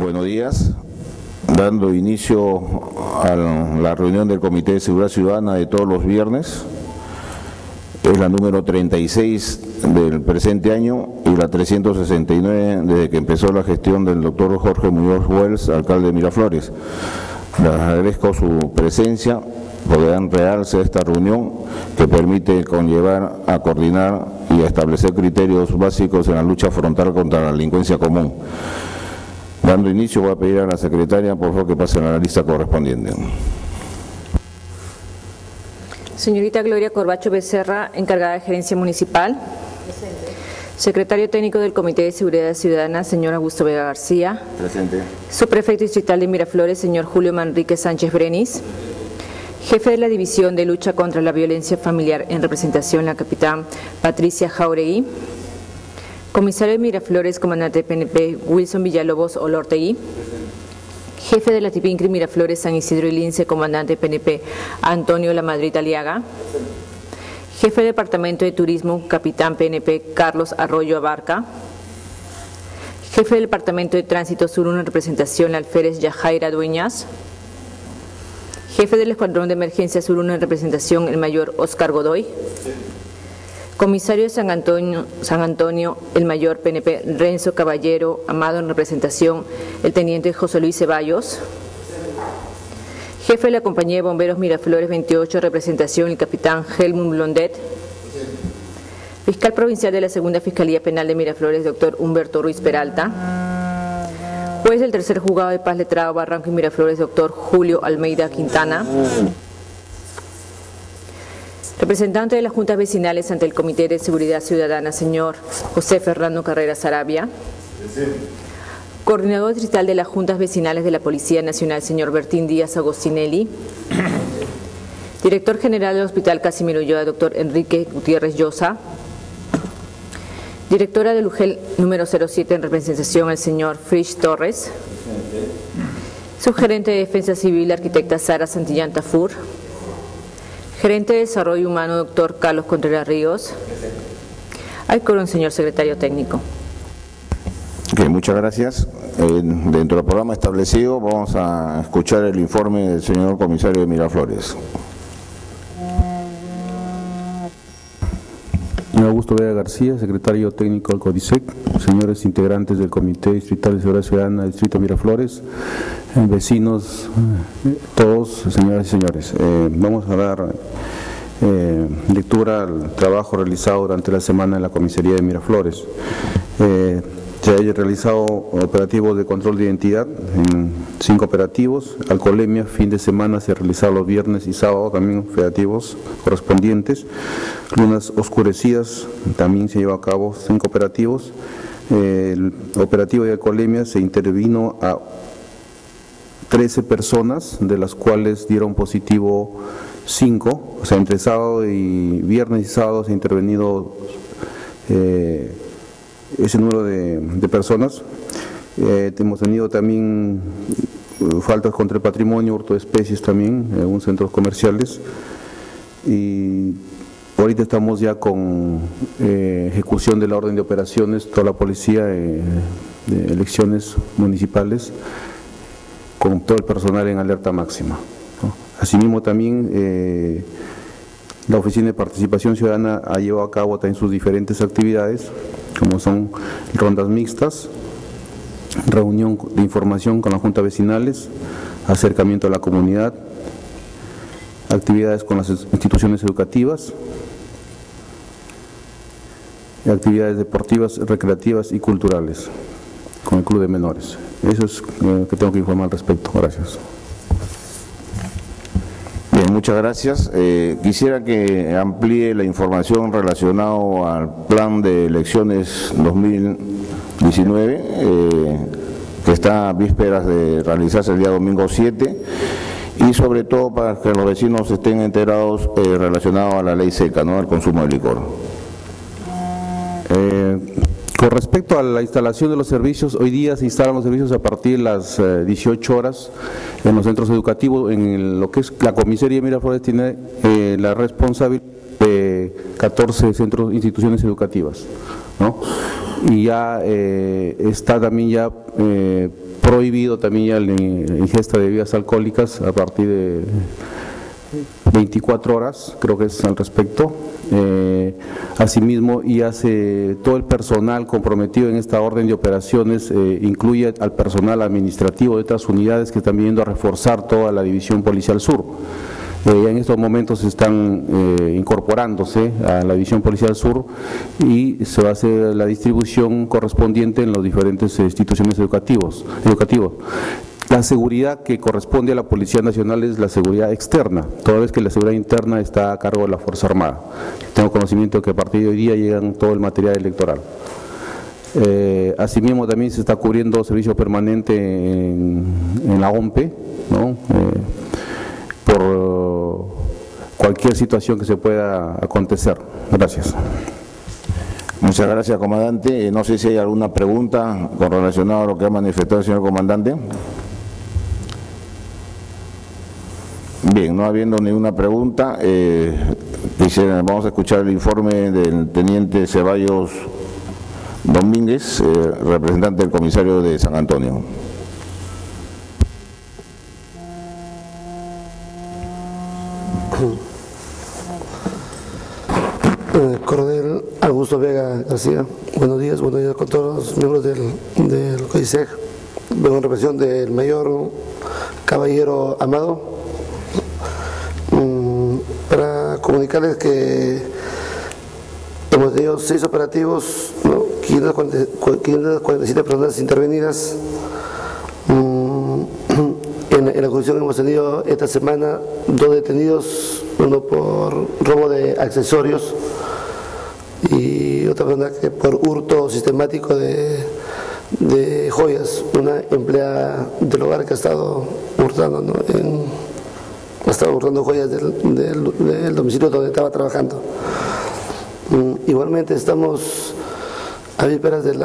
Buenos días. Dando inicio a la reunión del Comité de Seguridad Ciudadana de todos los viernes. Es la número 36 del presente año y la 369 desde que empezó la gestión del doctor Jorge Muñoz Wells, alcalde de Miraflores. Les agradezco su presencia, podrán realce esta reunión que permite conllevar a coordinar y a establecer criterios básicos en la lucha frontal contra la delincuencia común. Dando inicio, voy a pedir a la secretaria, por favor, que pase a la lista correspondiente. Señorita Gloria Corbacho Becerra, encargada de Gerencia Municipal. Presente. Secretario Técnico del Comité de Seguridad Ciudadana, señor Augusto Vega García. Presente. Subprefecto Distrital de Miraflores, señor Julio Manrique Sánchez Brenis. Jefe de la División de Lucha contra la Violencia Familiar en representación, la capitán Patricia Jauregui. Comisario de Miraflores, comandante de PNP, Wilson Villalobos Olortegui. Jefe de la Tipincri Miraflores, San Isidro y Lince, comandante de PNP, Antonio Lamadrid Aliaga. Jefe de Departamento de Turismo, capitán PNP, Carlos Arroyo Abarca. Jefe del Departamento de Tránsito Sur 1 en representación, Alférez Yajaira Dueñas. Jefe del Escuadrón de Emergencia Sur 1 en representación, el mayor Oscar Godoy. Comisario de San Antonio, el mayor PNP Renzo Caballero Amado en representación, el teniente José Luis Ceballos. Jefe de la Compañía de Bomberos Miraflores 28 en representación, el capitán Helmut Blondet. Fiscal Provincial de la Segunda Fiscalía Penal de Miraflores, doctor Humberto Ruiz Peralta. Juez del Tercer Juzgado de Paz Letrado Barranco y Miraflores, doctor Julio Almeida Quintana. Representante de las Juntas Vecinales ante el Comité de Seguridad Ciudadana, señor José Fernando Carreras Arabia. Coordinador distrital de las Juntas Vecinales de la Policía Nacional, señor Bertín Díaz Agostinelli. Director General del Hospital Casimiro Ulloa, doctor Enrique Gutiérrez Llosa. Directora del UGEL número 07 en representación, el señor Frisch Torres. Subgerente de Defensa Civil, arquitecta Sara Santillán Tafur. Gerente de Desarrollo Humano, doctor Carlos Contreras Ríos. Hay quórum, señor secretario técnico. Okay, muchas gracias. Dentro del programa establecido vamos a escuchar el informe del señor comisario de Miraflores. Señor Augusto Vega García, secretario técnico del CODISEC, señores integrantes del Comité Distrital de Seguridad Ciudadana del Distrito de Miraflores, vecinos, todos, señoras y señores. Vamos a dar lectura al trabajo realizado durante la semana en la comisaría de Miraflores. Se ha realizado operativos de control de identidad en 5 operativos. Alcoholemia, fin de semana se realizaron los viernes y sábado también operativos correspondientes. Lunas oscurecidas también se llevó a cabo 5 operativos. El operativo de alcoholemia se intervino a 13 personas, de las cuales dieron positivo 5, o sea, entre sábado y viernes y sábado se ha intervenido ese número de personas. Hemos tenido también faltas contra el patrimonio, hurto de especies también en algunos centros comerciales, y ahorita estamos ya con ejecución de la orden de operaciones, toda la policía de elecciones municipales, con todo el personal en alerta máxima, ¿no? Asimismo también la Oficina de Participación Ciudadana ha llevado a cabo también sus diferentes actividades, como son rondas mixtas, reunión de información con las juntas vecinales, acercamiento a la comunidad, actividades con las instituciones educativas, actividades deportivas, recreativas y culturales con el Club de Menores. Eso es lo que tengo que informar al respecto. Gracias. Bien, muchas gracias. Quisiera que amplíe la información relacionada al plan de elecciones 2019, que está a vísperas de realizarse el día domingo 7, y sobre todo para que los vecinos estén enterados relacionados a la ley seca, ¿no?, al consumo de licor. Con respecto a la instalación de los servicios, hoy día se instalan los servicios a partir de las 18 horas en los centros educativos. En lo que es la comisaría de Miraflores tiene la responsabilidad de 14 instituciones educativas, ¿no? Y ya está también ya prohibido prohibido también ya la ingesta de bebidas alcohólicas a partir de 24 horas, creo que es al respecto. Asimismo, y hace todo el personal comprometido en esta orden de operaciones, incluye al personal administrativo de otras unidades que están viniendo a reforzar toda la División Policial Sur. En estos momentos están incorporándose a la División Policial Sur y se va a hacer la distribución correspondiente en las diferentes instituciones educativos. La seguridad que corresponde a la Policía Nacional es la seguridad externa, toda vez que la seguridad interna está a cargo de la Fuerza Armada. Tengo conocimiento de que a partir de hoy día llegan todo el material electoral. Asimismo también se está cubriendo servicio permanente en la OMPE, ¿no? Por cualquier situación que se pueda acontecer. Gracias. Muchas gracias, comandante. No sé si hay alguna pregunta con relación a lo que ha manifestado el señor comandante. Bien, no habiendo ninguna pregunta, vamos a escuchar el informe del teniente Ceballos Domínguez, representante del comisario de San Antonio. Coronel Augusto Vega García, buenos días con todos los miembros del COISEG. Vengo en represión del mayor Caballero Amado para comunicarles que hemos tenido 6 operativos, ¿no? 547 personas intervenidas. En la jurisdicción hemos tenido esta semana 2 detenidos, uno por robo de accesorios y otra persona que por hurto sistemático de joyas, una empleada del hogar que ha estado hurtando, ¿no? Ha estado hurtando joyas del domicilio donde estaba trabajando. Igualmente estamos a vísperas de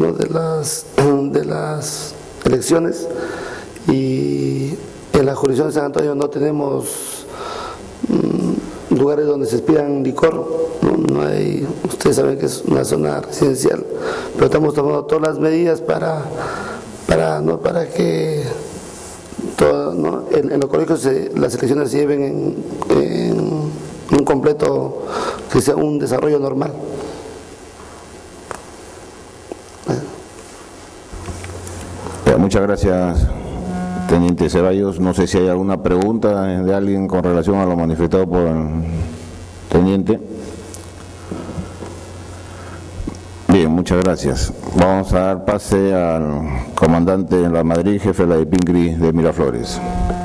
las elecciones y en la jurisdicción de San Antonio no tenemos lugares donde se expidan licor, no hay, ustedes saben que es una zona residencial, pero estamos tomando todas las medidas para que en los colegios las elecciones se lleven en un completo, que sea un desarrollo normal. Muchas gracias, teniente Ceballos. No sé si hay alguna pregunta de alguien con relación a lo manifestado por el teniente. Bien, muchas gracias. Vamos a dar pase al comandante de la Madrid, jefe de la IPINCRI de Miraflores.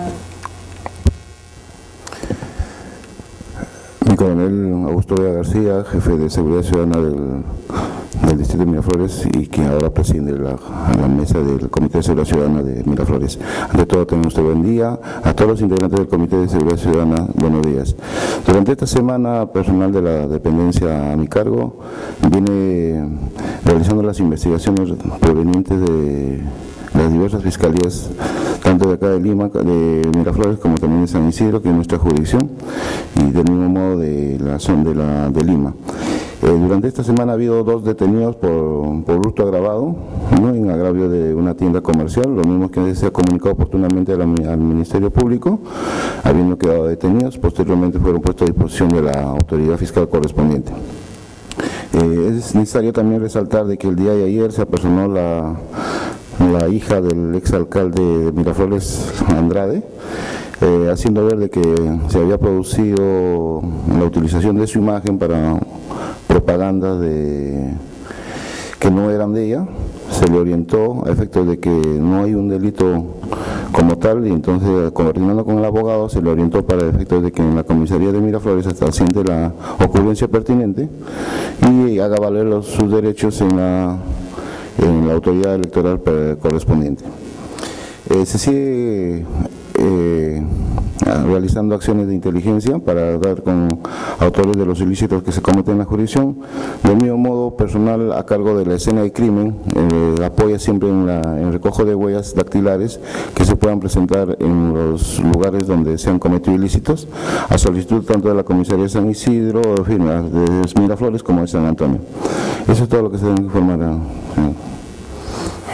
Mi coronel Augusto Vega García, jefe de Seguridad Ciudadana del distrito de Miraflores y quien ahora preside la mesa del Comité de Seguridad Ciudadana de Miraflores. Ante todo, tengan usted buen día. A todos los integrantes del Comité de Seguridad Ciudadana, buenos días. Durante esta semana, personal de la dependencia a mi cargo viene realizando las investigaciones provenientes de las diversas fiscalías, tanto de acá de Lima, de Miraflores, como también de San Isidro, que es nuestra jurisdicción, y del mismo modo de la zona de Lima. Durante esta semana ha habido 2 detenidos por hurto agravado, ¿no? En agravio de una tienda comercial, lo mismo que se ha comunicado oportunamente al Ministerio Público, habiendo quedado detenidos. Posteriormente fueron puestos a disposición de la autoridad fiscal correspondiente. Es necesario también resaltar de que el día de ayer se apersonó la hija del exalcalde de Miraflores, Andrade, haciendo ver de que se había producido la utilización de su imagen para propaganda que no eran de ella. Se le orientó a efectos de que no hay un delito como tal, y entonces, coordinando con el abogado, se le orientó para efectos de que en la comisaría de Miraflores se asiente la ocurrencia pertinente y haga valer sus derechos en la autoridad electoral correspondiente. Se sigue realizando acciones de inteligencia para dar con autores de los ilícitos que se cometen en la jurisdicción. Del mismo modo, personal a cargo de la escena de crimen apoya siempre en el recojo de huellas dactilares que se puedan presentar en los lugares donde se han cometido ilícitos, a solicitud tanto de la comisaría de San Isidro, de Miraflores, como de San Antonio. Eso es todo lo que se debe informar.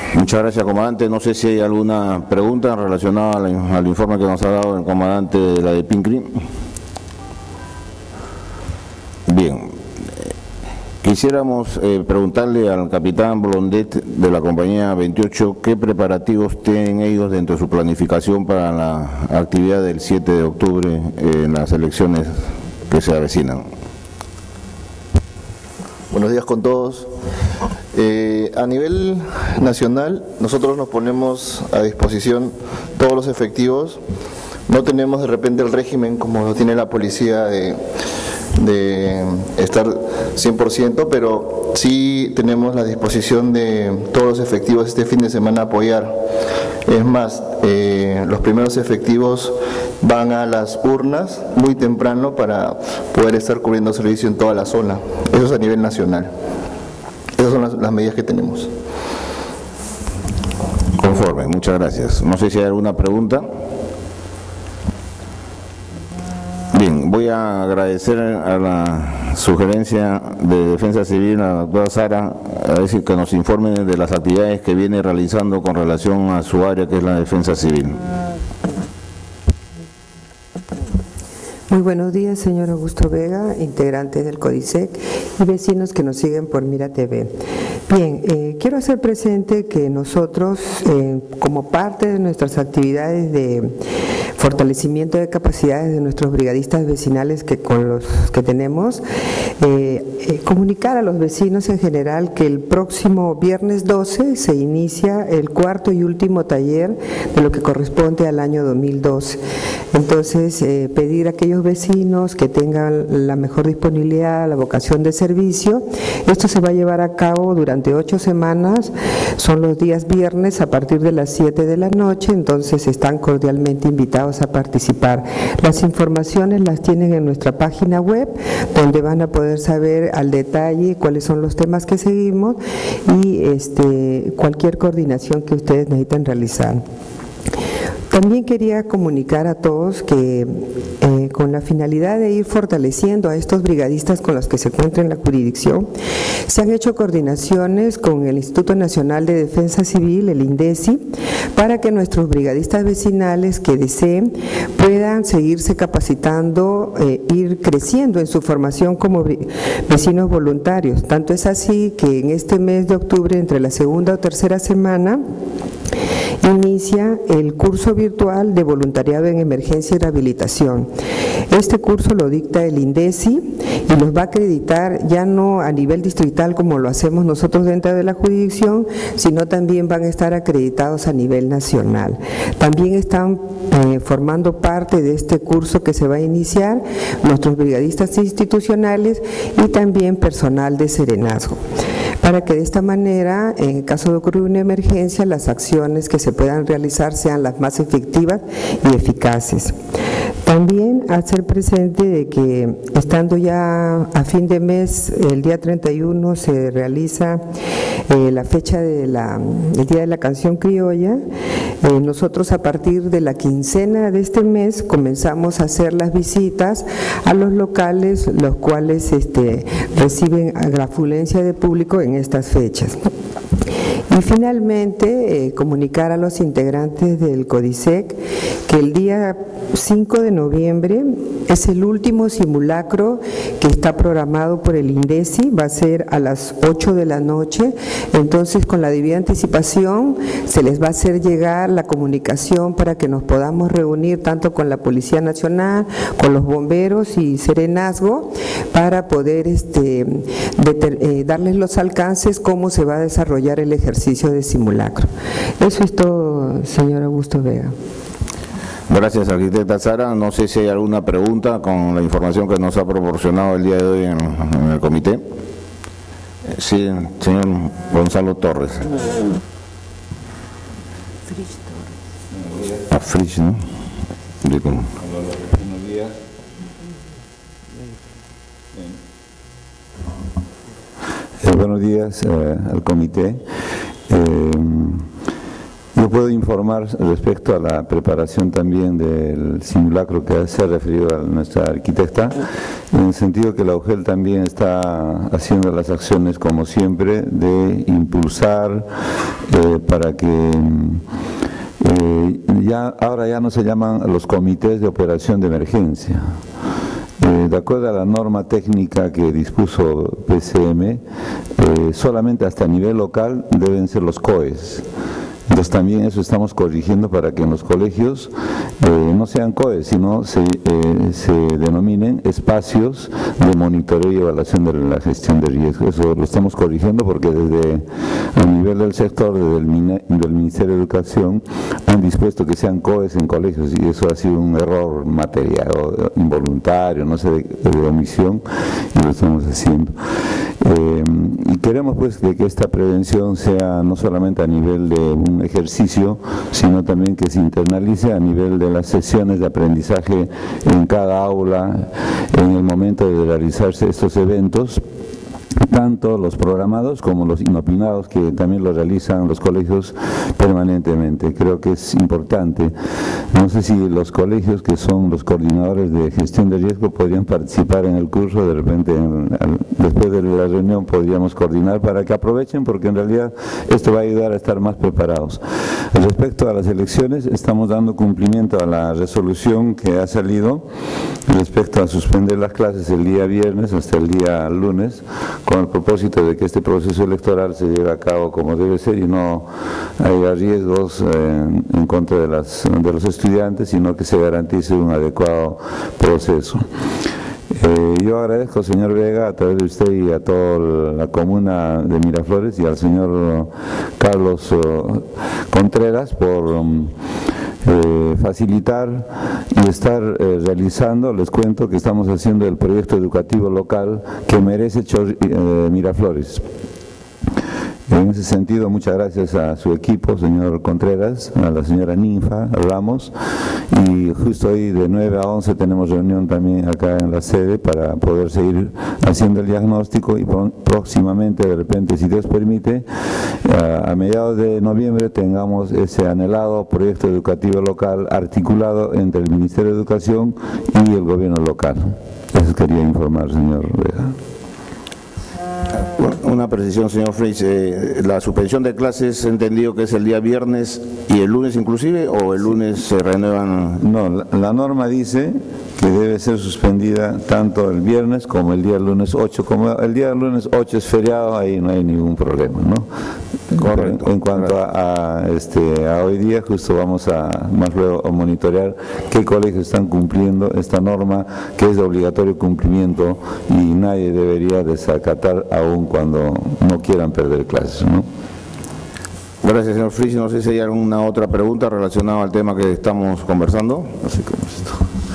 Muchas gracias, comandante. No sé si hay alguna pregunta relacionada al informe que nos ha dado el comandante de la de PINCRI. Bien. Quisiéramos preguntarle al capitán Blondet de la compañía 28 qué preparativos tienen ellos dentro de su planificación para la actividad del 7 de octubre en las elecciones que se avecinan. Buenos días con todos. A nivel nacional, nosotros nos ponemos a disposición todos los efectivos. No tenemos de repente el régimen como lo tiene la policía de estar 100%, pero sí tenemos la disposición de todos los efectivos este fin de semana a apoyar. Es más, los primeros efectivos van a las urnas muy temprano para poder estar cubriendo servicio en toda la zona. Eso es a nivel nacional. Esas son las medidas que tenemos. Conforme, muchas gracias. No sé si hay alguna pregunta. Bien, voy a agradecer a la sugerencia de Defensa Civil, a la doctora Sara, a decir que nos informe de las actividades que viene realizando con relación a su área, que es la Defensa Civil. Muy buenos días, señor Augusto Vega, integrante del CODISEC y vecinos que nos siguen por Mira TV. Bien, quiero hacer presente que nosotros, como parte de nuestras actividades de fortalecimiento de capacidades de nuestros brigadistas vecinales con los que tenemos, comunicar a los vecinos en general que el próximo viernes 12 se inicia el cuarto y último taller de lo que corresponde al año 2012. Entonces, pedir a aquellos vecinos que tengan la mejor disponibilidad, la vocación de servicio. Esto se va a llevar a cabo durante 8 semanas, son los días viernes a partir de las 7 de la noche, entonces están cordialmente invitados a participar. Las informaciones las tienen en nuestra página web, donde van a poder saber al detalle cuáles son los temas que seguimos y cualquier coordinación que ustedes necesiten realizar. También quería comunicar a todos que con la finalidad de ir fortaleciendo a estos brigadistas con los que se encuentra en la jurisdicción, se han hecho coordinaciones con el Instituto Nacional de Defensa Civil, el INDECI, para que nuestros brigadistas vecinales que deseen puedan seguirse capacitando, ir creciendo en su formación como vecinos voluntarios. Tanto es así que en este mes de octubre, entre la segunda o tercera semana, inicia el curso virtual de voluntariado en emergencia y rehabilitación. Este curso lo dicta el INDECI y los va a acreditar ya no a nivel distrital como lo hacemos nosotros dentro de la jurisdicción, sino también van a estar acreditados a nivel nacional. También están formando parte de este curso que se va a iniciar nuestros brigadistas institucionales y también personal de serenazgo, para que de esta manera, en caso de ocurrir una emergencia, las acciones que se puedan realizar sean las más efectivas y eficaces. También hacer presente de que estando ya a fin de mes, el día 31 se realiza la fecha del Día de la Canción Criolla. Nosotros a partir de la quincena de este mes comenzamos a hacer las visitas a los locales, los cuales reciben la afluencia de público en estas fechas. Y finalmente, comunicar a los integrantes del CODISEC que el día 5 de noviembre es el último simulacro que está programado por el INDECI, va a ser a las 8 de la noche, entonces con la debida anticipación se les va a hacer llegar la comunicación para que nos podamos reunir tanto con la Policía Nacional, con los bomberos y serenazgo, para poder darles los alcances, cómo se va a desarrollar el ejercicio de simulacro. Eso es todo, señor Augusto Vega. Gracias, arquitecta Sara. No sé si hay alguna pregunta con la información que nos ha proporcionado el día de hoy en el comité. Sí, señor Gonzalo Torres. Frich, ¿no? Buenos días. Buenos días al comité. Yo puedo informar respecto a la preparación también del simulacro que se ha referido a nuestra arquitecta, en el sentido que la UGEL también está haciendo las acciones, como siempre, de impulsar para que ahora ya no se llaman los comités de operación de emergencia. De acuerdo a la norma técnica que dispuso PCM, solamente hasta nivel local deben ser los COEs. Entonces también eso estamos corrigiendo para que en los colegios no sean COEs, sino se denominen espacios de monitoreo y evaluación de la gestión de riesgo. Eso lo estamos corrigiendo porque desde a nivel del sector, desde del Ministerio de Educación, han dispuesto que sean COEs en colegios y eso ha sido un error material o involuntario, no sé, de omisión, y lo estamos haciendo. Y queremos pues de que esta prevención sea no solamente a nivel de un ejercicio, sino también que se internalice a nivel de las sesiones de aprendizaje en cada aula, en el momento de realizarse estos eventos, tanto los programados como los inopinados, que también lo realizan los colegios permanentemente. Creo que es importante. No sé si los colegios que son los coordinadores de gestión de riesgo podrían participar en el curso, de repente después de la reunión podríamos coordinar para que aprovechen, porque en realidad esto va a ayudar a estar más preparados. Respecto a las elecciones, estamos dando cumplimiento a la resolución que ha salido respecto a suspender las clases el día viernes hasta el día lunes, con el propósito de que este proceso electoral se lleve a cabo como debe ser y no haya riesgos en contra de los estudiantes, sino que se garantice un adecuado proceso. Yo agradezco, señor Vega, a través de usted y a toda la comuna de Miraflores y al señor Carlos Contreras por facilitar y estar realizando. Les cuento que estamos haciendo el proyecto educativo local que merece Miraflores. En ese sentido, muchas gracias a su equipo, señor Contreras, a la señora Ninfa Ramos, y justo hoy de 9 a 11 tenemos reunión también acá en la sede para poder seguir haciendo el diagnóstico y próximamente, de repente, si Dios permite, a mediados de noviembre tengamos ese anhelado proyecto educativo local articulado entre el Ministerio de Educación y el gobierno local. Eso quería informar, señor Vega. Una precisión, señor Freix, la suspensión de clases he entendido que es el día viernes y el lunes inclusive, o el lunes se renuevan. No, la norma dice que debe ser suspendida tanto el viernes como el día lunes 8, como el día lunes 8 es feriado, ahí no hay ningún problema, ¿no? Correcto. En cuanto a hoy día, justo vamos a más luego a monitorear qué colegios están cumpliendo esta norma, que es de obligatorio cumplimiento y nadie debería desacatar aún cuando no quieran perder clases, ¿no? Gracias, señor Freix. No sé si hay alguna otra pregunta relacionada al tema que estamos conversando. No sé cómo es esto.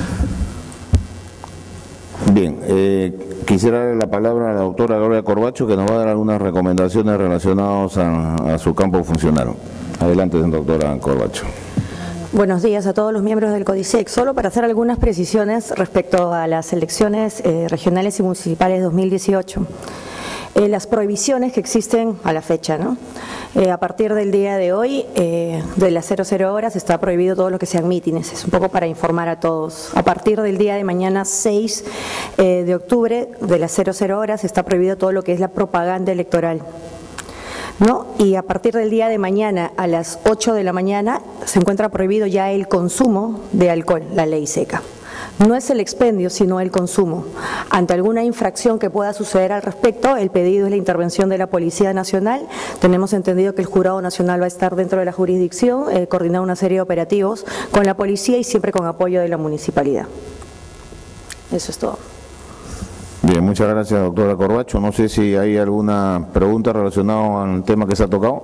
Bien, quisiera darle la palabra a la doctora Gloria Corbacho, que nos va a dar algunas recomendaciones relacionadas a su campo funcional. Adelante, doctora Corbacho. Buenos días a todos los miembros del CODISEC. Solo para hacer algunas precisiones respecto a las elecciones regionales y municipales 2018. Las prohibiciones que existen a la fecha, ¿no? A partir del día de hoy, de las 00 horas, está prohibido todo lo que sean mítines. Es un poco para informar a todos. A partir del día de mañana, 6 de octubre, de las 00 horas, está prohibido todo lo que es la propaganda electoral, ¿no? Y a partir del día de mañana, a las 8 de la mañana, se encuentra prohibido ya el consumo de alcohol, la ley seca. No es el expendio, sino el consumo. Ante alguna infracción que pueda suceder al respecto, el pedido es la intervención de la Policía Nacional. Tenemos entendido que el Jurado Nacional va a estar dentro de la jurisdicción, coordinar una serie de operativos con la policía y siempre con apoyo de la municipalidad. Eso es todo. Bien, muchas gracias, doctora Corbacho. No sé si hay alguna pregunta relacionada al tema que se ha tocado.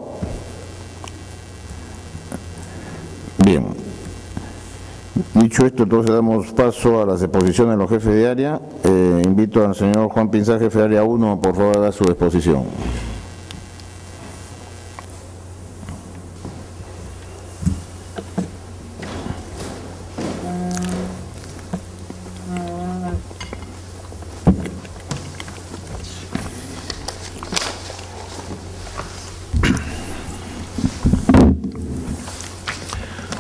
Bien. Dicho esto, entonces damos paso a las exposiciones de los jefes de área. Invito al señor Juan Pinzá, jefe de área 1, por favor, a dar su exposición.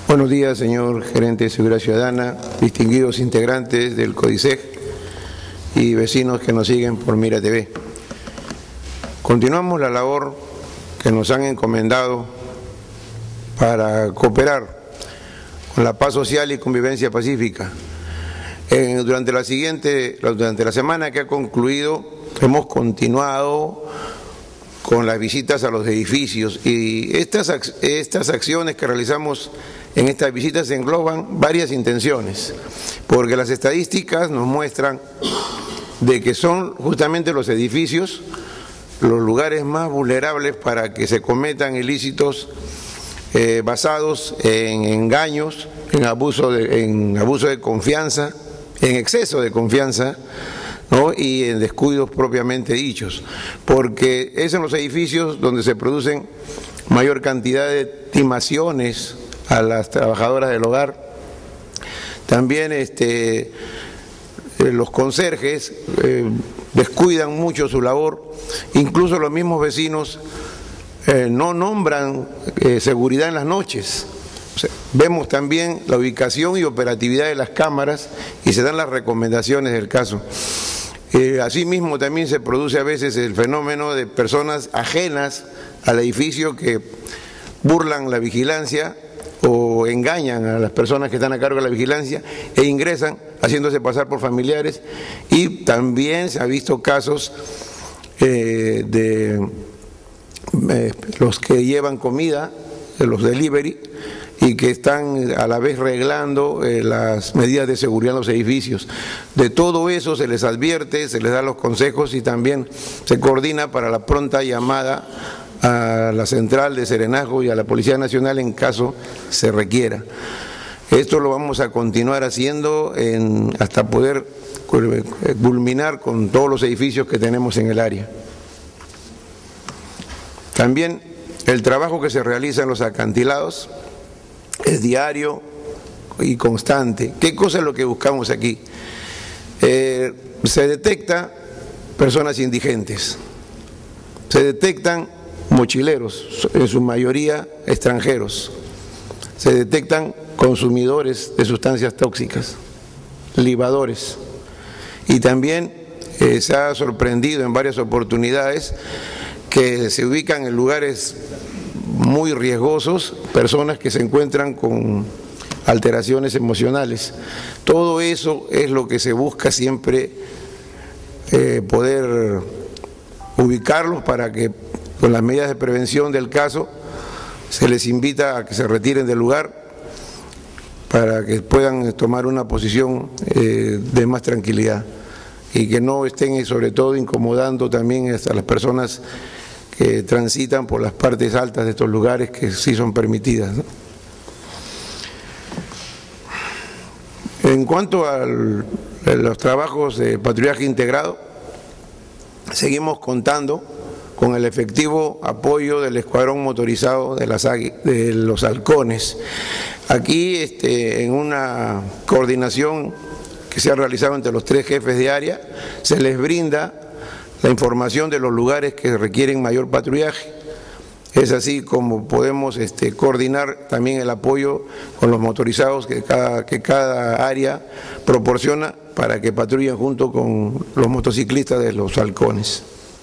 Buenos días, señor gerente de Seguridad Ciudadana, distinguidos integrantes del CODISEC y vecinos que nos siguen por Mira TV. Continuamos la labor que nos han encomendado para cooperar con la paz social y convivencia pacífica. Durante la semana que ha concluido, hemos continuado con las visitas a los edificios y estas acciones que realizamos en estas visitas engloban varias intenciones, porque las estadísticas nos muestran de que son justamente los edificios los lugares más vulnerables para que se cometan ilícitos basados en engaños, en abuso de confianza, en exceso de confianza, ¿no? Y en descuidos propiamente dichos, porque es en los edificios donde se producen mayor cantidad de timaciones a las trabajadoras del hogar. También los conserjes descuidan mucho su labor, incluso los mismos vecinos no nombran seguridad en las noches. O sea, vemos también la ubicación y operatividad de las cámaras y se dan las recomendaciones del caso. Asimismo también se produce a veces el fenómeno de personas ajenas al edificio que burlan la vigilancia o engañan a las personas que están a cargo de la vigilancia e ingresan haciéndose pasar por familiares, y también se ha visto casos de los que llevan comida, de los delivery, y que están a la vez reglando las medidas de seguridad en los edificios. De todo eso se les advierte, se les da los consejos y también se coordina para la pronta llamada a la central de serenazgo y a la Policía Nacional en caso se requiera. Esto lo vamos a continuar haciendo hasta poder culminar con todos los edificios que tenemos en el área. También el trabajo que se realiza en los acantilados es diario y constante. ¿Qué cosa es lo que buscamos aquí? Se detecta personas indigentes, se detectan mochileros, en su mayoría extranjeros, se detectan consumidores de sustancias tóxicas, libadores, y también se ha sorprendido en varias oportunidades que se ubican en lugares muy riesgosos personas que se encuentran con alteraciones emocionales. Todo eso es lo que se busca siempre, poder ubicarlos para que con las medidas de prevención del caso se les invita a que se retiren del lugar para que puedan tomar una posición de más tranquilidad y que no estén sobre todo incomodando también a las personas que transitan por las partes altas de estos lugares que sí son permitidas, ¿no? En cuanto a los trabajos de patrullaje integrado, seguimos contando con el efectivo apoyo del escuadrón motorizado de los halcones. Aquí, en una coordinación que se ha realizado entre los 3 jefes de área, se les brinda la información de los lugares que requieren mayor patrullaje. Es así como podemos coordinar también el apoyo con los motorizados que cada área proporciona para que patrullen junto con los motociclistas de los halcones.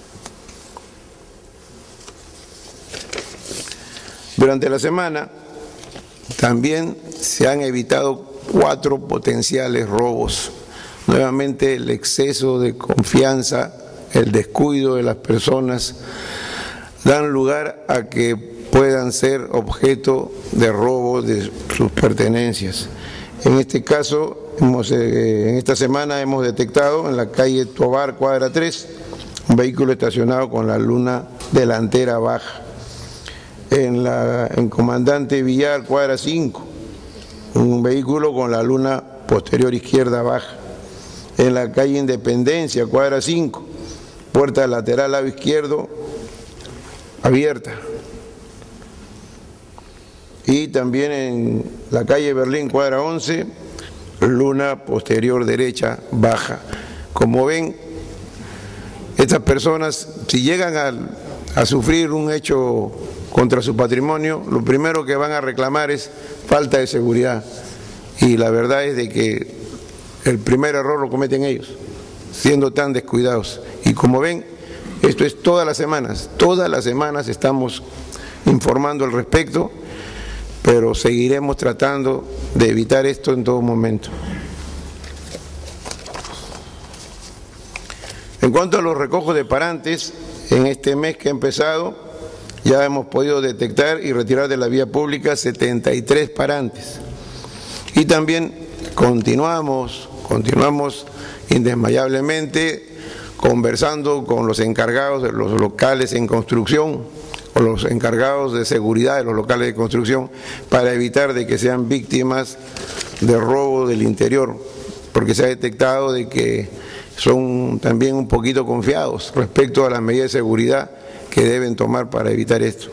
Durante la semana también se han evitado 4 potenciales robos. Nuevamente el exceso de confianza, el descuido de las personas dan lugar a que puedan ser objeto de robo de sus pertenencias. En este caso, en esta semana hemos detectado en la calle Tobar, cuadra 3, un vehículo estacionado con la luna delantera baja. En Comandante Villar, cuadra 5, un vehículo con la luna posterior izquierda baja. En la calle Independencia, cuadra 5, puerta lateral lado izquierdo abierta. Y también en la calle Berlín, cuadra 11, luna posterior derecha baja. Como ven, estas personas, si llegan a sufrir un hecho contra su patrimonio, lo primero que van a reclamar es falta de seguridad. Y la verdad es de que el primer error lo cometen ellos, siendo tan descuidados. Y como ven, esto es todas las semanas estamos informando al respecto, pero seguiremos tratando de evitar esto en todo momento. En cuanto a los recojos de parantes, en este mes que ha empezado, ya hemos podido detectar y retirar de la vía pública 73 parantes. Y también continuamos indesmayablemente conversando con los encargados de los locales en construcción o los encargados de seguridad de los locales de construcción para evitar de que sean víctimas de robo del interior, porque se ha detectado de que son también un poquito confiados respecto a las medidas de seguridad que deben tomar para evitar esto.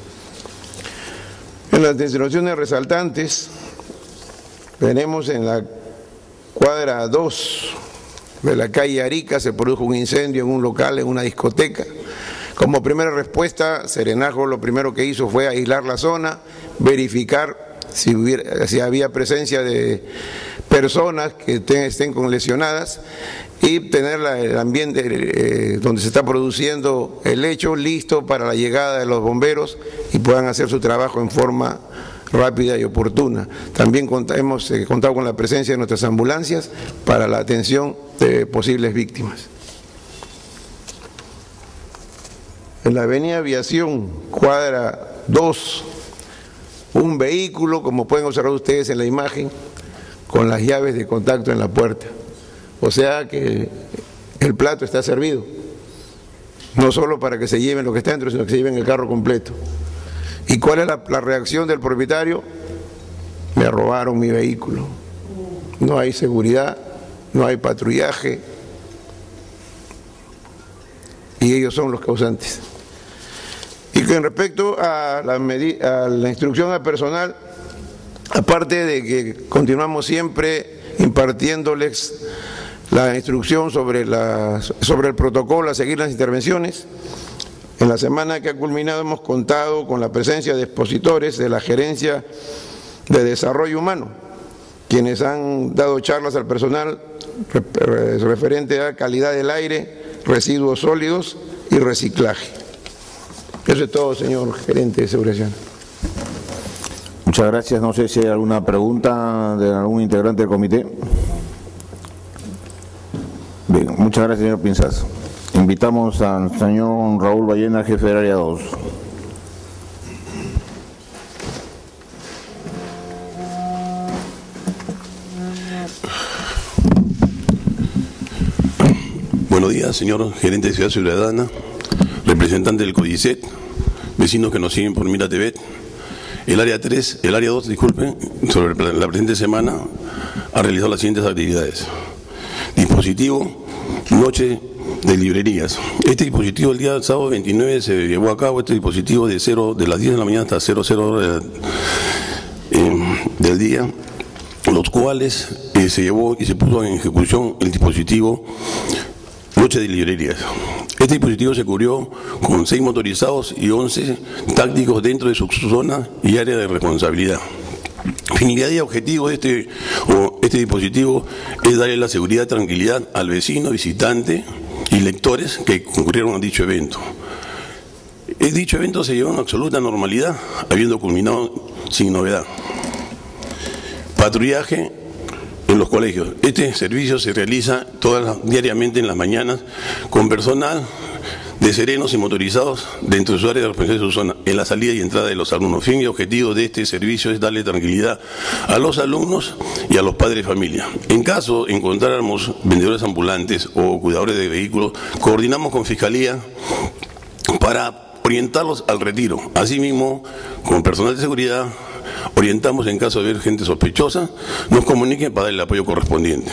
En las destinaciones resaltantes, tenemos en la cuadra 2 de la calle Arica, se produjo un incendio en un local, en una discoteca. Como primera respuesta, Serenazgo lo primero que hizo fue aislar la zona, verificar si había presencia de personas que estén lesionadas y tener el ambiente donde se está produciendo el hecho listo para la llegada de los bomberos y puedan hacer su trabajo en forma rápida y oportuna. También hemos contado con la presencia de nuestras ambulancias para la atención de posibles víctimas. En la avenida Aviación, cuadra 2, un vehículo, como pueden observar ustedes en la imagen, con las llaves de contacto en la puerta. O sea que el plato está servido, no solo para que se lleven lo que está dentro, sino que se lleven el carro completo. ¿Y cuál es la reacción del propietario? Me robaron mi vehículo. No hay seguridad, no hay patrullaje y ellos son los causantes. Y con respecto a la instrucción al personal, aparte de que continuamos siempre impartiéndoles la instrucción sobre el protocolo a seguir las intervenciones, en la semana que ha culminado hemos contado con la presencia de expositores de la Gerencia de Desarrollo Humano, quienes han dado charlas al personal referente a calidad del aire, residuos sólidos y reciclaje. Eso es todo, señor gerente de Seguridad Ciudadana. Muchas gracias. No sé si hay alguna pregunta de algún integrante del comité. Bien, muchas gracias, señor Pinzas. Invitamos al señor Raúl Ballena, jefe del área 2. Buenos días, señor gerente de Ciudad Ciudadana, representante del CODICET, vecinos que nos siguen por Mira TV. El área 2, disculpe, sobre la presente semana ha realizado las siguientes actividades. Dispositivo Noche de Librerías. Este dispositivo el día sábado 29 se llevó a cabo, este dispositivo de las 10 de la mañana hasta 00 del día, los cuales se llevó y se puso en ejecución el dispositivo Noche de Librerías. Este dispositivo se cubrió con 6 motorizados y 11 tácticos dentro de su zona y área de responsabilidad. Finalidad y objetivo de este dispositivo es darle la seguridad y tranquilidad al vecino, visitante y lectores que concurrieron a dicho evento. Dicho evento se llevó en absoluta normalidad, habiendo culminado sin novedad. Patrullaje en los colegios. Este servicio se realiza diariamente en las mañanas con personal de serenos y motorizados dentro de su área de responsabilidad de su zona, en la salida y entrada de los alumnos. Fin y objetivo de este servicio es darle tranquilidad a los alumnos y a los padres de familia. En caso encontráramos vendedores ambulantes o cuidadores de vehículos, coordinamos con Fiscalía para orientarlos al retiro. Asimismo, con personal de seguridad, orientamos en caso de ver gente sospechosa, nos comuniquen para dar el apoyo correspondiente.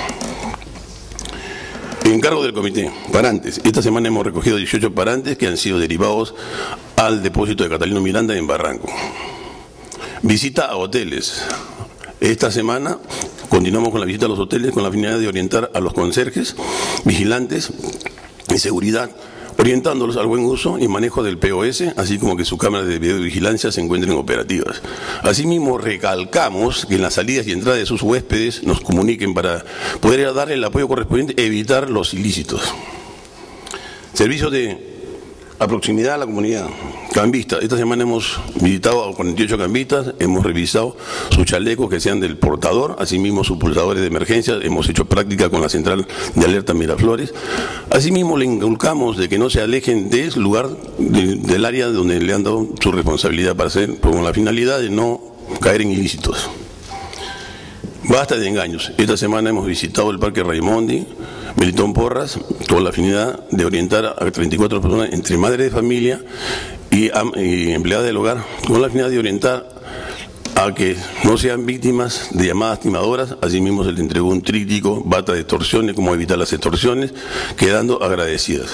Encargo del comité, parantes. Esta semana hemos recogido 18 parantes que han sido derivados al depósito de Catalino Miranda en Barranco. Visita a hoteles. Esta semana continuamos con la visita a los hoteles con la finalidad de orientar a los conserjes, vigilantes de seguridad orientándolos al buen uso y manejo del POS, así como que sus cámaras de videovigilancia se encuentren operativas. Asimismo, recalcamos que en las salidas y entradas de sus huéspedes nos comuniquen para poder darle el apoyo correspondiente e evitar los ilícitos. Servicios de a proximidad a la comunidad. Cambistas. Esta semana hemos visitado a 48 cambistas, hemos revisado sus chalecos que sean del portador, asimismo sus pulsadores de emergencia, hemos hecho práctica con la central de alerta Miraflores. Asimismo le inculcamos de que no se alejen del lugar del área donde le han dado su responsabilidad para hacer, con la finalidad de no caer en ilícitos. Basta de engaños. Esta semana hemos visitado el Parque Raimondi, Melitón Porras, con la finalidad de orientar a 34 personas entre madres de familia y empleadas del hogar, con la finalidad de orientar a que no sean víctimas de llamadas timadoras. Asimismo se les entregó un tríptico, bata de extorsiones, cómo evitar las extorsiones, quedando agradecidas.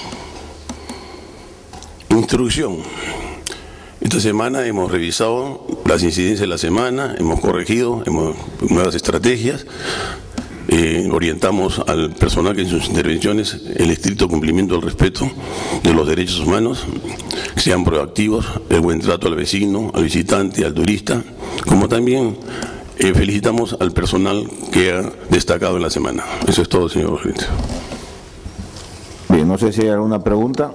Instrucción. Esta semana hemos revisado las incidencias de la semana, hemos corregido, nuevas estrategias, orientamos al personal que en sus intervenciones el estricto cumplimiento del respeto de los derechos humanos, que sean proactivos, el buen trato al vecino, al visitante, al turista, como también felicitamos al personal que ha destacado en la semana. Eso es todo, señor presidente. Bien, no sé si hay alguna pregunta.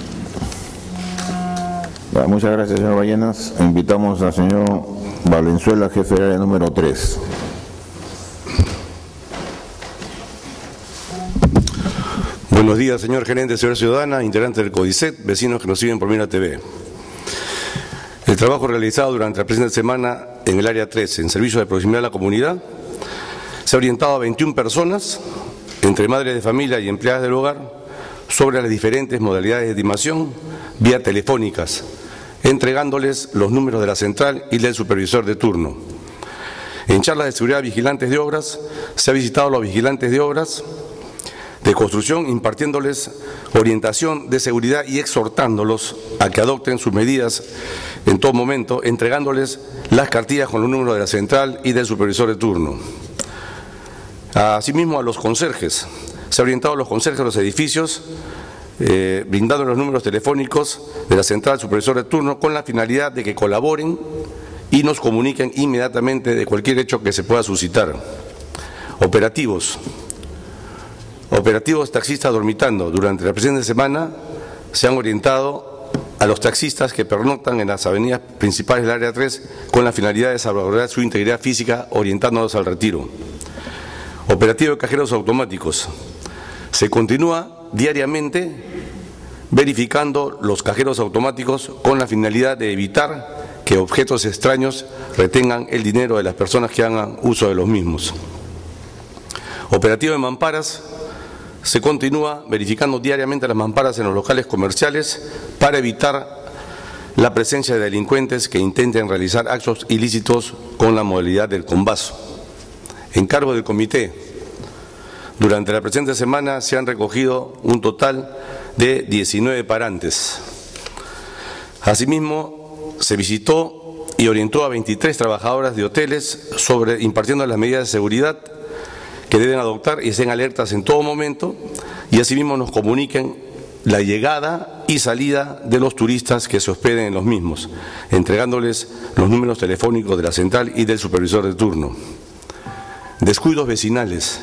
Muchas gracias, señor Ballenas. Invitamos al señor Valenzuela, jefe de área número 3. Buenos días, señor gerente de Seguridad Ciudadana, integrante del CODICET, vecinos que nos siguen por Mira TV. El trabajo realizado durante la presente semana en el área 3, en servicio de proximidad a la comunidad, se ha orientado a 21 personas, entre madres de familia y empleadas del hogar, sobre las diferentes modalidades de intimación vía telefónicas, entregándoles los números de la central y del supervisor de turno. En charlas de seguridad vigilantes de obras, se ha visitado a los vigilantes de obras de construcción, impartiéndoles orientación de seguridad y exhortándolos a que adopten sus medidas en todo momento, entregándoles las cartillas con los números de la central y del supervisor de turno. Asimismo, a los conserjes. Se ha orientado a los conserjes de los edificios, brindando los números telefónicos de la central supervisor de turno con la finalidad de que colaboren y nos comuniquen inmediatamente de cualquier hecho que se pueda suscitar. Operativos. Operativos taxistas dormitando. Durante la presente semana se han orientado a los taxistas que pernoctan en las avenidas principales del área 3 con la finalidad de salvaguardar su integridad física, orientándolos al retiro. Operativo de cajeros automáticos. Se continúa diariamente verificando los cajeros automáticos con la finalidad de evitar que objetos extraños retengan el dinero de las personas que hagan uso de los mismos. Operativo de mamparas. Se continúa verificando diariamente las mamparas en los locales comerciales para evitar la presencia de delincuentes que intenten realizar actos ilícitos con la modalidad del combazo. Encargo del comité. Durante la presente semana se han recogido un total de 19 parantes. Asimismo, se visitó y orientó a 23 trabajadoras de hoteles impartiendo las medidas de seguridad que deben adoptar y estén alertas en todo momento, y asimismo nos comuniquen la llegada y salida de los turistas que se hospeden en los mismos, entregándoles los números telefónicos de la central y del supervisor de turno. Descuidos vecinales.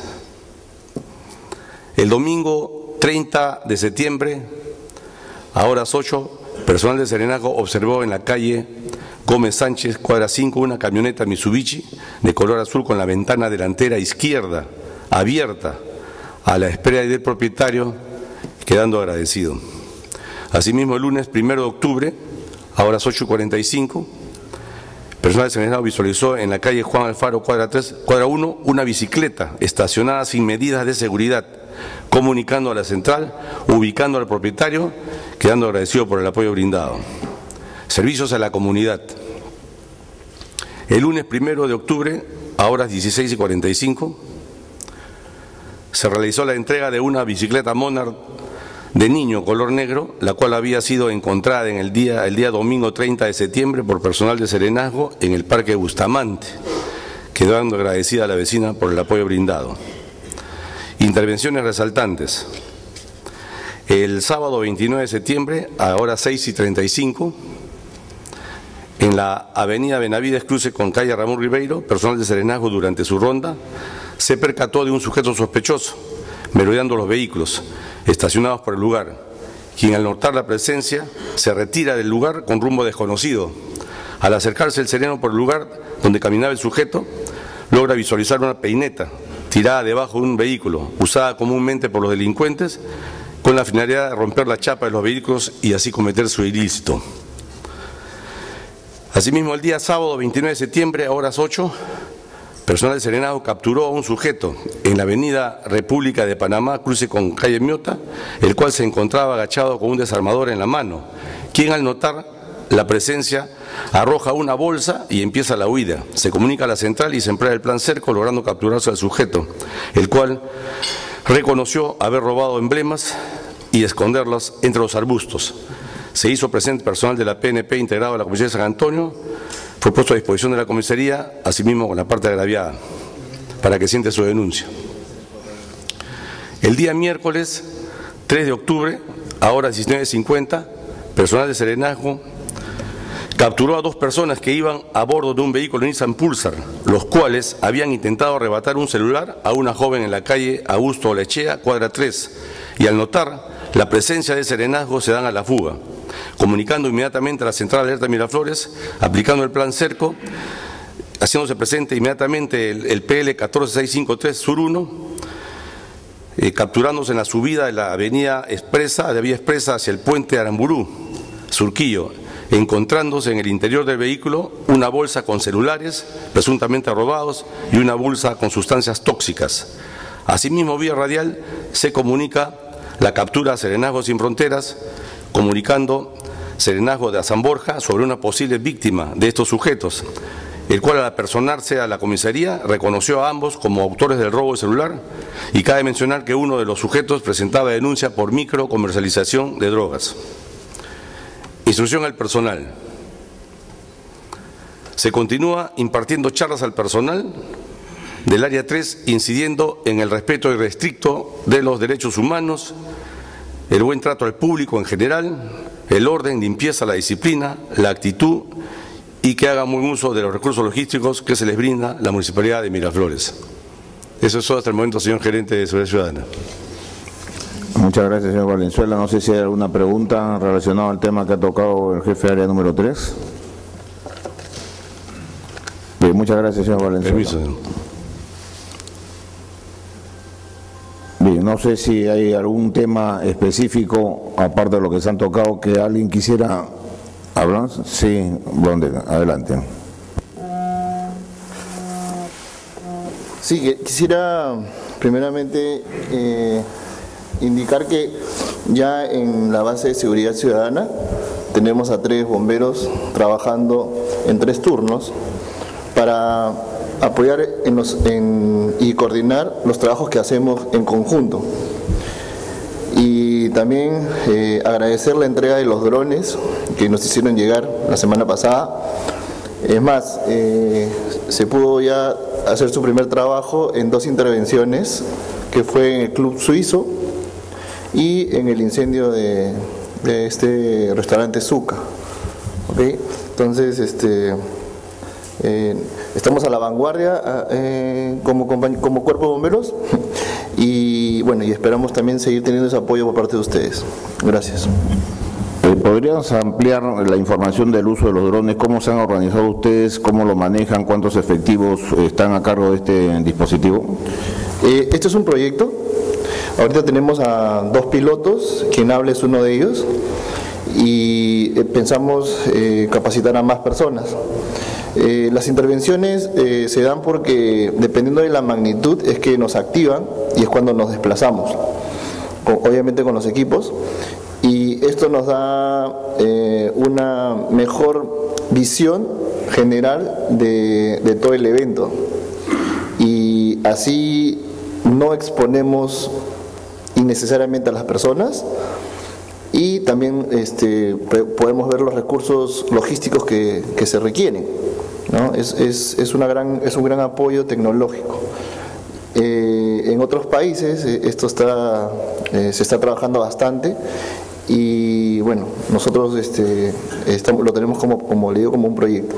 El domingo 30 de septiembre, a horas 8, personal de Serenazgo observó en la calle Gómez Sánchez, cuadra 5, una camioneta Mitsubishi de color azul con la ventana delantera izquierda abierta a la espera del propietario, quedando agradecido. Asimismo, el lunes 1 de octubre, a horas 8:45, personal de Serenazgo visualizó en la calle Juan Alfaro, cuadra 3, cuadra 1, una bicicleta estacionada sin medidas de seguridad, comunicando a la central, ubicando al propietario, quedando agradecido por el apoyo brindado. Servicios a la comunidad. El lunes 1 de octubre, a horas 16:45, se realizó la entrega de una bicicleta Monarch de niño color negro, la cual había sido encontrada en el día domingo 30 de septiembre por personal de Serenazgo en el Parque Bustamante, quedando agradecida a la vecina por el apoyo brindado. Intervenciones resaltantes. El sábado 29 de septiembre, a horas 6:35, en la avenida Benavides, cruce con calle Ramón Ribeiro, personal de Serenazgo durante su ronda se percató de un sujeto sospechoso merodeando los vehículos estacionados por el lugar, quien al notar la presencia se retira del lugar con rumbo desconocido. Al acercarse el sereno por el lugar donde caminaba el sujeto, logra visualizar una peineta tirada debajo de un vehículo, usada comúnmente por los delincuentes, con la finalidad de romper la chapa de los vehículos y así cometer su ilícito. Asimismo, el día sábado 29 de septiembre, a horas 8, personal de Serenazgo capturó a un sujeto en la avenida República de Panamá, cruce con calle Miota, el cual se encontraba agachado con un desarmador en la mano, quien al notar la presencia arroja una bolsa y empieza la huida. Se comunica a la central y se emplea el plan cerco, logrando capturarse al sujeto, el cual reconoció haber robado emblemas y esconderlos entre los arbustos. Se hizo presente personal de la PNP integrado a la comisaría de San Antonio, fue puesto a disposición de la comisaría, asimismo con la parte agraviada, para que siente su denuncia. El día miércoles 3 de octubre, a horas 19:50, personal de Serenazgo capturó a 2 personas que iban a bordo de un vehículo Nissan Pulsar, los cuales habían intentado arrebatar un celular a una joven en la calle Augusto Olechea, cuadra 3, y al notar la presencia de Serenazgo se dan a la fuga, comunicando inmediatamente a la central de alerta Miraflores, aplicando el plan cerco, haciéndose presente inmediatamente el PL 14653 Sur 1, capturándose en la subida de la avenida Expresa, de vía expresa hacia el puente Aramburú, Surquillo, encontrándose en el interior del vehículo una bolsa con celulares presuntamente robados y una bolsa con sustancias tóxicas. Asimismo, vía radial se comunica la captura a Serenazgo Sin Fronteras, comunicando Serenazgo de San Borja sobre una posible víctima de estos sujetos, el cual al apersonarse a la comisaría reconoció a ambos como autores del robo de celular, y cabe mencionar que uno de los sujetos presentaba denuncia por microcomercialización de drogas. Instrucción al personal. Se continúa impartiendo charlas al personal del área 3, incidiendo en el respeto irrestricto de los derechos humanos, el buen trato al público en general, el orden, limpieza, la disciplina, la actitud y que hagan buen uso de los recursos logísticos que se les brinda la Municipalidad de Miraflores. Eso es todo hasta el momento, señor gerente de Seguridad Ciudadana. Muchas gracias, señor Valenzuela. No sé si hay alguna pregunta relacionada al tema que ha tocado el jefe de área número 3. Bien, muchas gracias, señor Valenzuela. Permiso. Bien, no sé si hay algún tema específico, aparte de lo que se han tocado, que alguien quisiera hablar. Sí, ¿dónde? Adelante. Sí, quisiera primeramente indicar que ya en la base de seguridad ciudadana tenemos a 3 bomberos trabajando en 3 turnos para apoyar y coordinar los trabajos que hacemos en conjunto. Y también agradecer la entrega de los drones que nos hicieron llegar la semana pasada. Es más, se pudo ya hacer su primer trabajo en 2 intervenciones, que fue en el Club Suizo y en el incendio de este restaurante Zucca. ¿Okay? Entonces, estamos a la vanguardia como cuerpo de bomberos y bueno, y esperamos también seguir teniendo ese apoyo por parte de ustedes. Gracias. ¿Podrías ampliar la información del uso de los drones? ¿Cómo se han organizado ustedes? ¿Cómo lo manejan? ¿Cuántos efectivos están a cargo de este dispositivo? Este es un proyecto. Ahorita tenemos a 2 pilotos, quien habla es uno de ellos, y pensamos capacitar a más personas. Las intervenciones se dan porque, dependiendo de la magnitud, es que nos activan y es cuando nos desplazamos, obviamente con los equipos, y esto nos da una mejor visión general de todo el evento, y así no exponemos innecesariamente a las personas, y también podemos ver los recursos logísticos que se requieren, ¿no? Es un gran apoyo tecnológico. En otros países esto se está trabajando bastante y bueno, nosotros lo tenemos como le digo, como un proyecto.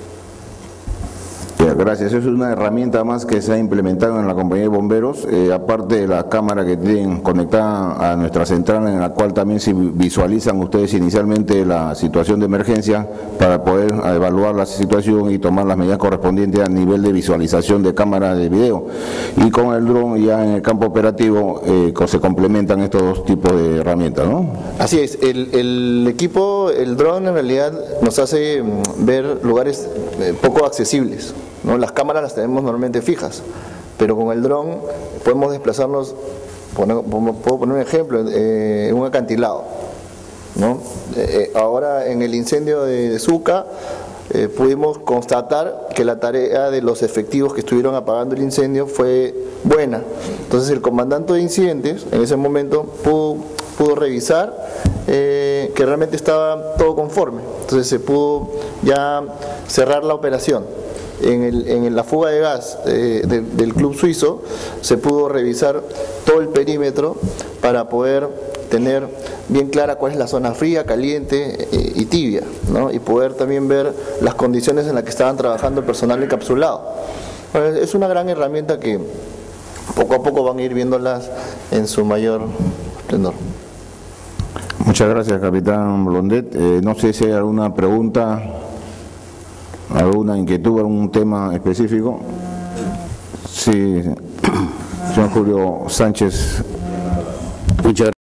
Gracias, es una herramienta más que se ha implementado en la compañía de bomberos, aparte de la cámara que tienen conectada a nuestra central, en la cual también se visualizan ustedes inicialmente la situación de emergencia para poder evaluar la situación y tomar las medidas correspondientes a nivel de visualización de cámara de video. Y con el dron ya en el campo operativo se complementan estos dos tipos de herramientas, ¿no? Así es, el equipo, el dron en realidad nos hace ver lugares poco accesibles, ¿no? Las cámaras las tenemos normalmente fijas, pero con el dron podemos desplazarnos, puedo poner un ejemplo, en un acantilado, ¿no? Ahora en el incendio de Succa pudimos constatar que la tarea de los efectivos que estuvieron apagando el incendio fue buena. Entonces el comandante de incidentes en ese momento pudo revisar que realmente estaba todo conforme. Entonces se pudo ya cerrar la operación. En la fuga de gas del club suizo se pudo revisar todo el perímetro para poder tener bien clara cuál es la zona fría, caliente y tibia, ¿no? Y poder también ver las condiciones en las que estaban trabajando el personal encapsulado. Es una gran herramienta que poco a poco van a ir viéndolas en su mayor esplendor. Muchas gracias, capitán Blondet. No sé si hay alguna pregunta, alguna inquietud, algún tema específico. Sí, señor Julio Sánchez. Muchas gracias.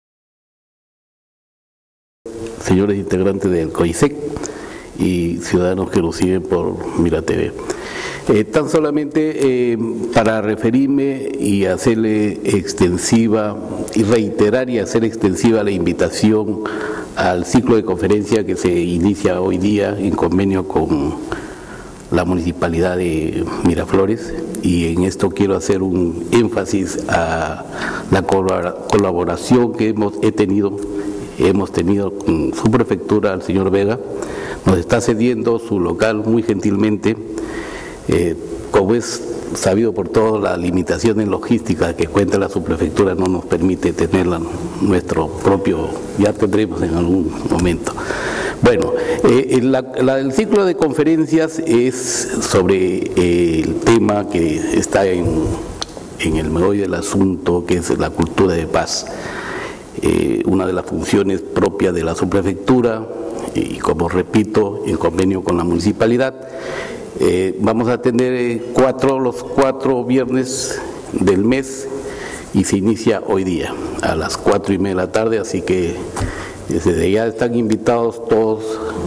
Señores integrantes del CODISEC y ciudadanos que nos siguen por Mira TV. Tan solamente para referirme y hacerle extensiva y reiterar y hacer extensiva la invitación al ciclo de conferencia que se inicia hoy día en convenio con la Municipalidad de Miraflores, y en esto quiero hacer un énfasis a la colaboración que hemos tenido con su prefectura, al señor Vega. Nos está cediendo su local muy gentilmente, como es sabido por todos, las limitaciones logísticas que cuenta la subprefectura no nos permite tenerla nuestro propio, ya tendremos en algún momento. Bueno, el ciclo de conferencias es sobre el tema que está en el meollo del asunto, que es la cultura de paz. Una de las funciones propias de la subprefectura, y como repito, en convenio con la municipalidad, vamos a tener los 4 viernes del mes y se inicia hoy día a las 4:30 de la tarde, así que desde ya están invitados todos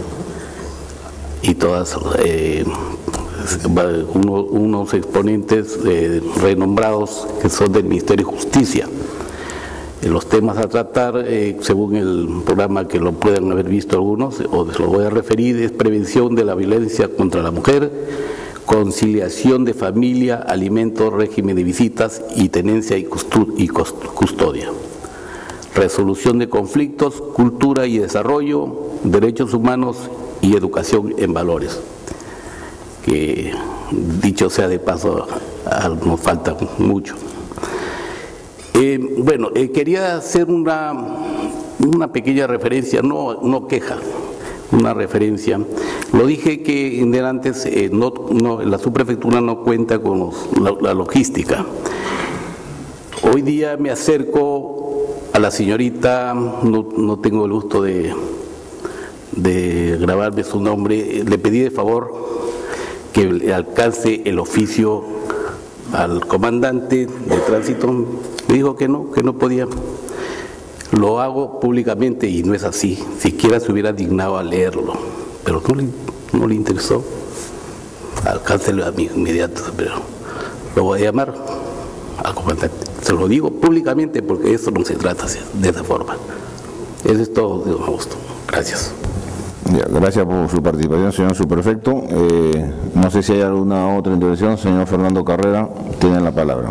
y todas, unos exponentes renombrados que son del Ministerio de Justicia. Los temas a tratar, según el programa que lo puedan haber visto algunos, o se lo voy a referir, es prevención de la violencia contra la mujer, conciliación de familia, alimentos, régimen de visitas y tenencia y custodia, resolución de conflictos, cultura y desarrollo, derechos humanos y educación en valores. Que dicho sea de paso, nos falta mucho. Bueno, quería hacer una pequeña referencia, no queja, una referencia. Lo dije que antes, la subprefectura no cuenta con la logística. Hoy día me acerco a la señorita, no tengo el gusto de grabarme su nombre, le pedí de favor que le alcance el oficio al comandante de tránsito. Me dijo que no podía. Lo hago públicamente y no es así. Siquiera se hubiera dignado a leerlo, pero no le interesó. Alcáncelo a mí inmediato, pero lo voy a llamar al comandante. Se lo digo públicamente porque eso no se trata de esa forma. Eso es todo, don Augusto. Gracias. Gracias por su participación, señor subprefecto. No sé si hay alguna otra intervención. Señor Fernando Carrera, tiene la palabra.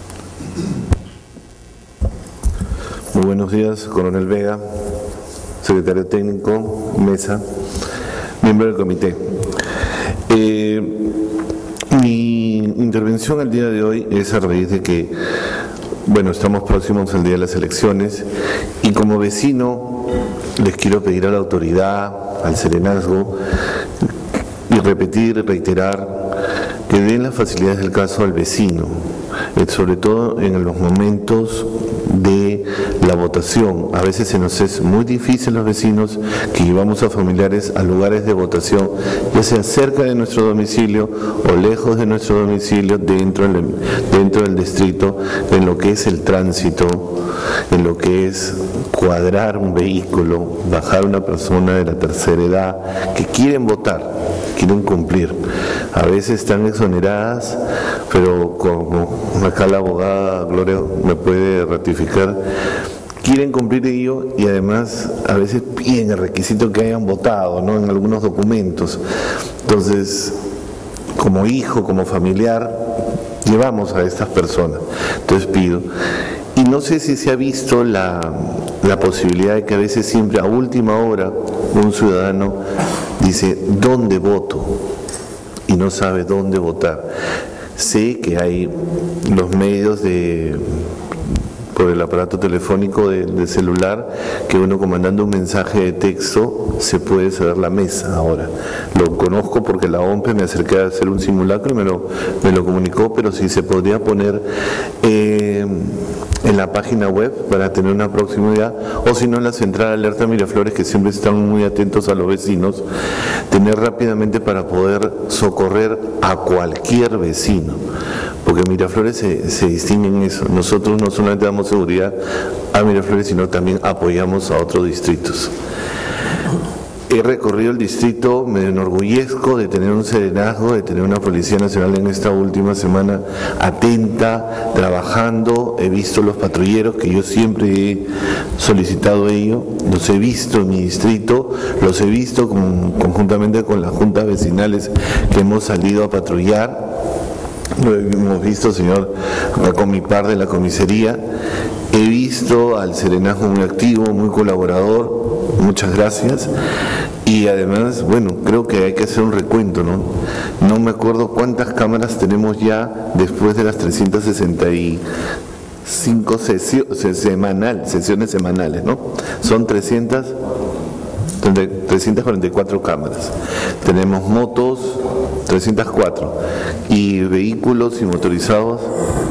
Muy buenos días, coronel Vega, secretario técnico, mesa, miembro del comité. Mi intervención el día de hoy es a raíz de que, bueno, estamos próximos al día de las elecciones y como vecino les quiero pedir a la autoridad, al serenazgo, y repetir y reiterar que den las facilidades del caso al vecino, sobre todo en los momentos de la votación. A veces se nos es muy difícil los vecinos que llevamos a familiares a lugares de votación, ya sea cerca de nuestro domicilio o lejos de nuestro domicilio, dentro del distrito, en lo que es el tránsito, en lo que es cuadrar un vehículo, bajar una persona de la tercera edad, que quieren votar, quieren cumplir. A veces están exoneradas, pero como acá la abogada Gloria me puede ratificar, quieren cumplir ello y además a veces piden el requisito que hayan votado, ¿no?, en algunos documentos. Entonces, como hijo, como familiar, llevamos a estas personas. Entonces pido, y no sé si se ha visto la posibilidad de que a veces siempre a última hora un ciudadano dice, ¿dónde voto? Y no sabe dónde votar. Sé que hay los medios por el aparato telefónico de celular, que uno mandando un mensaje de texto se puede ceder la mesa ahora. Lo conozco porque la OMPE me acerqué a hacer un simulacro y me lo comunicó, pero si se podría poner en la página web para tener una proximidad, o si no en la central alerta Miraflores, que siempre están muy atentos a los vecinos, tener rápidamente para poder socorrer a cualquier vecino, porque Miraflores se distingue en eso. Nosotros no solamente damos seguridad a Miraflores, sino también apoyamos a otros distritos. He recorrido el distrito, me enorgullezco de tener un serenazgo, de tener una Policía Nacional en esta última semana atenta, trabajando. He visto los patrulleros, que yo siempre he solicitado ello, los he visto en mi distrito, los he visto conjuntamente con las juntas vecinales que hemos salido a patrullar. Lo hemos visto, señor, con mi par de la comisaría. He visto al serenazgo muy activo, muy colaborador, muchas gracias. Y además, bueno, creo que hay que hacer un recuento, ¿no? No me acuerdo cuántas cámaras tenemos ya después de las 365 sesiones semanales, ¿no? Son 344 cámaras. Tenemos motos, 304, y vehículos y motorizados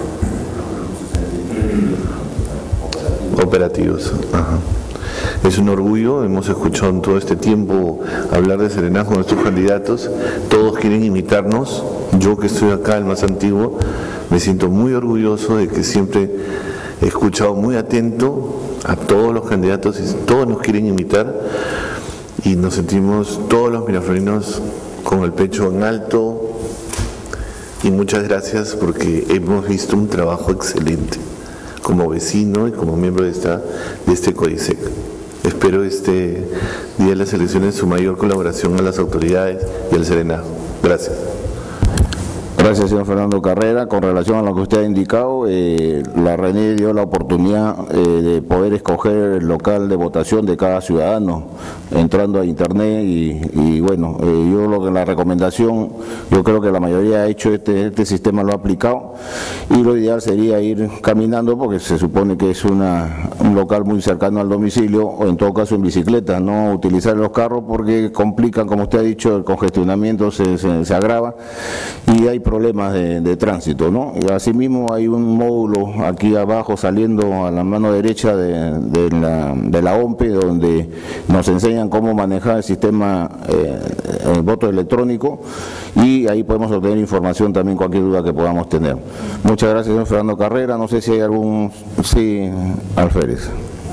operativos. Ajá. Es un orgullo, hemos escuchado en todo este tiempo hablar de serenazgo de nuestros candidatos, todos quieren imitarnos. Yo, que estoy acá, el más antiguo, me siento muy orgulloso de que siempre he escuchado muy atento a todos los candidatos y todos nos quieren imitar, y nos sentimos todos los miraflorinos con el pecho en alto, y muchas gracias porque hemos visto un trabajo excelente como vecino y como miembro de este CODISEC. Espero este día de las elecciones su mayor colaboración a las autoridades y al serenazgo. Gracias. Gracias, señor Fernando Carrera. Con relación a lo que usted ha indicado, la RENIE dio la oportunidad de poder escoger el local de votación de cada ciudadano entrando a internet y bueno, la recomendación, yo creo que la mayoría ha hecho este sistema, lo ha aplicado, y lo ideal sería ir caminando, porque se supone que es un local muy cercano al domicilio, o en todo caso en bicicleta, no utilizar los carros porque complican, como usted ha dicho, el congestionamiento se agrava y hay problemas de tránsito, ¿no? Y asimismo hay un módulo aquí abajo saliendo a la mano derecha de la OMPE, donde nos enseñan cómo manejar el sistema el voto electrónico, y ahí podemos obtener información también, cualquier duda que podamos tener. Muchas gracias, señor Fernando Carrera. No sé si hay algún... Sí, Alférez.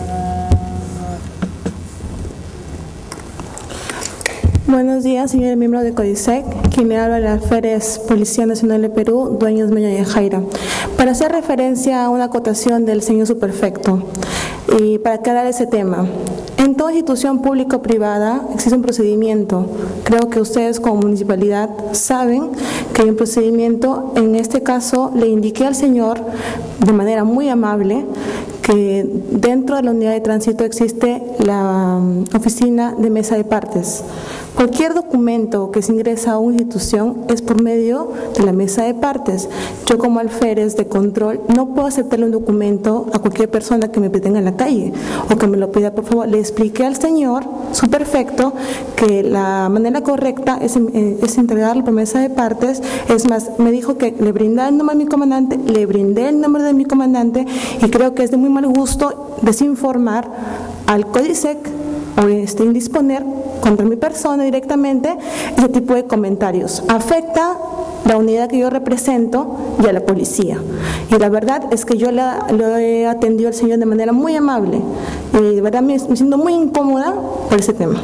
Buenos días, señor miembro de CODISEC. Quien le habla, el alférez Policía Nacional de Perú, Dueños Meña y Jaira. Para hacer referencia a una acotación del señor Superfecto y para aclarar ese tema. En toda institución pública o privada existe un procedimiento. Creo que ustedes como municipalidad saben que hay un procedimiento. En este caso le indiqué al señor de manera muy amable que dentro de la unidad de tránsito existe la oficina de mesa de partes. Cualquier documento que se ingresa a una institución es por medio de la mesa de partes. Yo como alférez de control no puedo aceptarle un documento a cualquier persona que me detenga en la calle o que me lo pida por favor. Le expliqué al señor, su perfecto, que la manera correcta es entregarlo por mesa de partes. Es más, me dijo que le brindara el nombre de mi comandante, le brindé el nombre de mi comandante y creo que es de muy mal gusto desinformar al CODISEC o indisponer contra mi persona directamente ese tipo de comentarios. Afecta la unidad que yo represento y a la policía. Y la verdad es que yo lo he atendido al señor de manera muy amable y de verdad me siento muy incómoda por ese tema.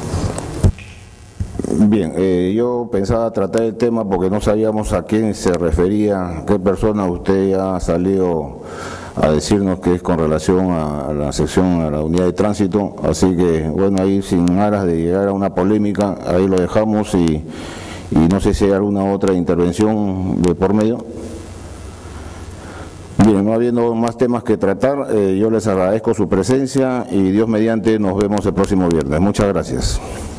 Bien, yo pensaba tratar el tema porque no sabíamos a quién se refería, qué persona. Usted ya salió a decirnos que es con relación a la sección, a la unidad de tránsito, así que bueno, ahí sin aras de llegar a una polémica, ahí lo dejamos y no sé si hay alguna otra intervención de por medio. Bien, no habiendo más temas que tratar, yo les agradezco su presencia y Dios mediante nos vemos el próximo viernes. Muchas gracias.